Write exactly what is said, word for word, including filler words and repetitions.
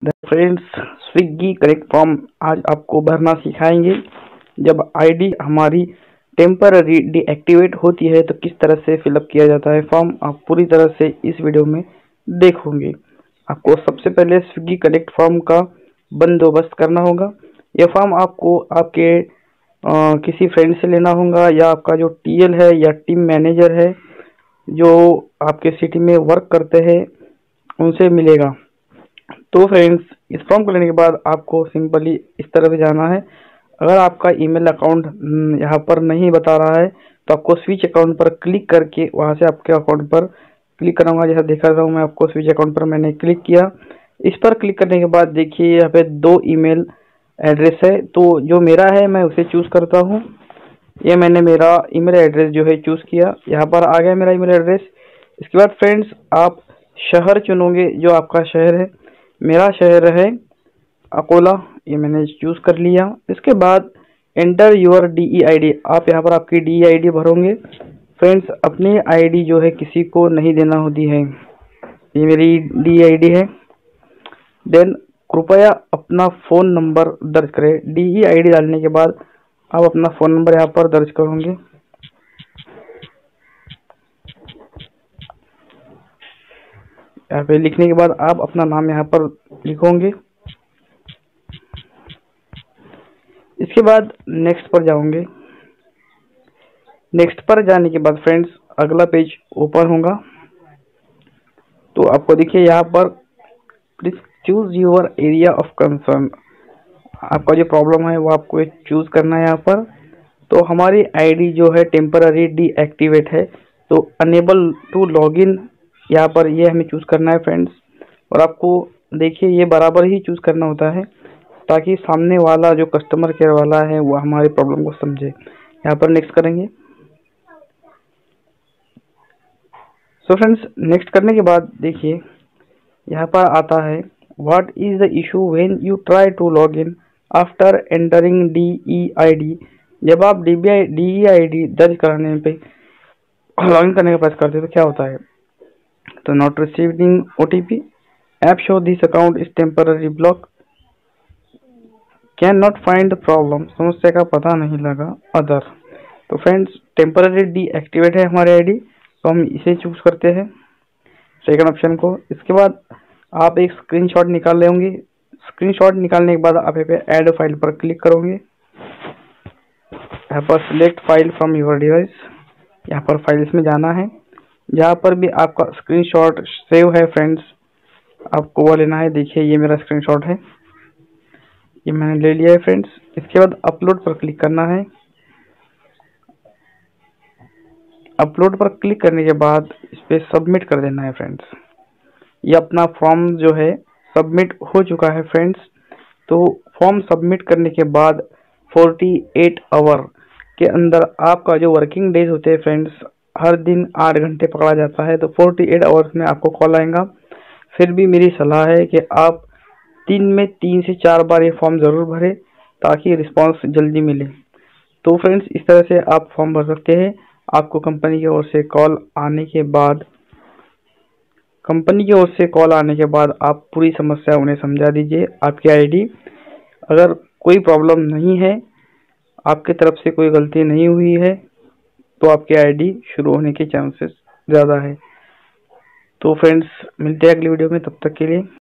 Friends, Swiggy correct form आज आपको भरना सिखाएंगे। जब आईडी हमारी टेम्पररी डीएक्टिवेट होती है तो किस तरह से फिलअप किया जाता है फॉर्म, आप पूरी तरह से इस वीडियो में देखोगे। आपको सबसे पहले स्विगी कनेक्ट फॉर्म का बंदोबस्त करना होगा। यह फॉर्म आपको आपके आ, किसी फ्रेंड से लेना होगा या आपका जो टीएल है या टीम मैनेजर है जो आपके सिटी में वर्क करते हैं उनसे मिलेगा। तो फ्रेंड्स, इस फॉर्म को लेने के बाद आपको सिंपली इस तरह से जाना है। अगर आपका ईमेल अकाउंट यहाँ पर नहीं बता रहा है तो आपको स्विच अकाउंट पर क्लिक करके वहाँ से आपके अकाउंट पर क्लिक कराऊंगा। जैसा दिखा रहा हूँ मैं आपको, स्विच अकाउंट पर मैंने क्लिक किया। इस पर क्लिक करने के बाद देखिए यहाँ पे दो ईमेल एड्रेस है, तो जो मेरा है मैं उसे चूज करता हूँ। ये मैंने मेरा ईमेल एड्रेस जो है चूज किया, यहाँ पर आ गया मेरा ईमेल एड्रेस। इसके बाद फ्रेंड्स, आप शहर चुनोगे जो आपका शहर है। मेरा शहर है अकोला, ये मैंने चूज कर लिया। इसके बाद एंटर योर डीई आईडी, आप यहाँ पर आपकी डीई आईडी भरोगे। फ्रेंड्स, अपनी आईडी जो है किसी को नहीं देना होती है। ये मेरी डीई आईडी है। देन कृपया अपना फ़ोन नंबर दर्ज करें। डीई आईडी डालने के बाद आप अपना फ़ोन नंबर यहाँ पर दर्ज करोगे। यहाँ पे लिखने के बाद आप अपना नाम यहाँ पर लिखोगे। इसके बाद नेक्स्ट पर जाओगे। नेक्स्ट पर जाने के बाद फ्रेंड्स, अगला पेज ओपन होगा। तो आपको देखिए यहाँ पर please choose your area of concern, आपका जो प्रॉब्लम है वो आपको चूज करना है यहाँ पर। तो हमारी आईडी जो है टेम्पररी डीएक्टिवेट है, तो अनेबल टू लॉगिन यहाँ पर ये हमें चूज करना है फ्रेंड्स। और आपको देखिए ये बराबर ही चूज करना होता है ताकि सामने वाला जो कस्टमर केयर वाला है वो हमारी प्रॉब्लम को समझे। यहाँ पर नेक्स्ट करेंगे। सो फ्रेंड्स, नेक्स्ट करने के बाद देखिए यहाँ पर आता है what is the issue when you try to log in after entering DE ID. जब आप डीई आईडी दर्ज कराने पे लॉगिन करने का प्रयास करते हैं तो क्या होता है, तो not receiving OTP, app show this account is temporary block, can not find the problem, समस्या का पता नहीं लगा, अदर। तो फ्रेंड्स, टेम्पररी डीएक्टिवेट है हमारी आईडी, तो हम इसे चूज करते हैं सेकंड ऑप्शन को। इसके बाद आप एक स्क्रीनशॉट निकाल लेंगे। स्क्रीनशॉट निकालने के बाद आप यहाँ पे ऐड फाइल पर क्लिक करोगे। यहाँ पर select file from your device, यहाँ पर फाइल्स में जाना है। जहाँ पर भी आपका स्क्रीनशॉट सेव है फ्रेंड्स, आपको वो लेना है। देखिए ये मेरा स्क्रीनशॉट है, ये मैंने ले लिया है फ्रेंड्स। इसके बाद अपलोड पर क्लिक करना है। अपलोड पर क्लिक करने के बाद इस पर सबमिट कर देना है फ्रेंड्स। ये अपना फॉर्म जो है सबमिट हो चुका है फ्रेंड्स। तो फॉर्म सबमिट करने के बाद अड़तालीस आवर के अंदर आपका जो वर्किंग डेज होते हैं फ्रेंड्स, हर दिन आठ घंटे पकड़ा जाता है, तो अड़तालीस आवर्स में आपको कॉल आएगा। फिर भी मेरी सलाह है कि आप दिन में तीन से चार बार ये फॉर्म ज़रूर भरें ताकि रिस्पांस जल्दी मिले। तो फ्रेंड्स, इस तरह से आप फॉर्म भर सकते हैं। आपको कंपनी की ओर से कॉल आने के बाद कंपनी की ओर से कॉल आने के बाद आप पूरी समस्या उन्हें समझा दीजिए। आपकी आईडी अगर कोई प्रॉब्लम नहीं है, आपकी तरफ से कोई गलती नहीं हुई है, तो आपकी आईडी शुरू होने के चांसेस ज़्यादा है। तो फ्रेंड्स, मिलते हैं अगली वीडियो में, तब तक के लिए।